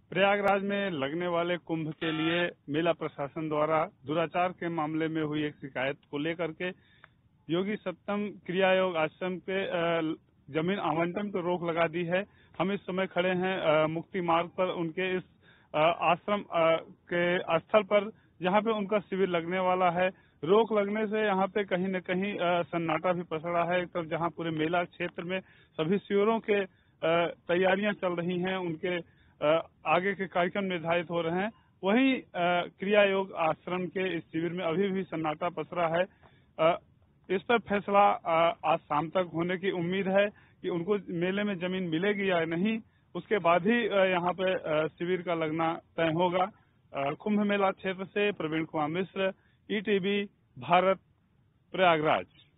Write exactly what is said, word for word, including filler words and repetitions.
प्रयागराज में लगने वाले कुंभ के लिए मेला प्रशासन द्वारा दुराचार के मामले में हुई एक शिकायत को लेकर के योगी सप्तम क्रिया योग आश्रम के जमीन आवंटन पर रोक लगा दी है। हम इस समय खड़े हैं मुक्ति मार्ग पर, उनके इस आश्रम के स्थल पर जहां पे उनका शिविर लगने वाला है। रोक लगने से यहाँ पे कहीं न कहीं सन्नाटा भी पसरा है। एक तरफ जहाँ पूरे मेला क्षेत्र में सभी शिविरों के तैयारियां चल रही हैं, उनके आगे के कार्यक्रम निर्धारित हो रहे हैं, वहीं क्रिया योग आश्रम के इस शिविर में अभी भी सन्नाटा पसरा है। इस पर फैसला आज शाम तक होने की उम्मीद है कि उनको मेले में जमीन मिलेगी या नहीं, उसके बाद ही यहाँ पे शिविर का लगना तय होगा। कुंभ मेला क्षेत्र से Praveen Kumar Mishra, E T V Bharat, Prayagraj.